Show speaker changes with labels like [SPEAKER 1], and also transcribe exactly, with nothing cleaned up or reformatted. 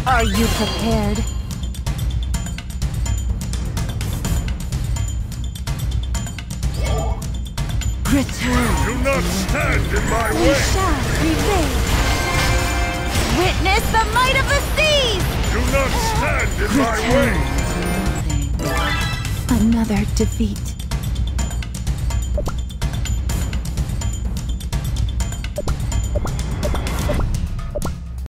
[SPEAKER 1] Are you prepared? Return.
[SPEAKER 2] Do not stand in my
[SPEAKER 1] We
[SPEAKER 2] way!
[SPEAKER 1] shall prevail. Witness the might of the seas!
[SPEAKER 2] Do not stand in my way!
[SPEAKER 1] Another defeat.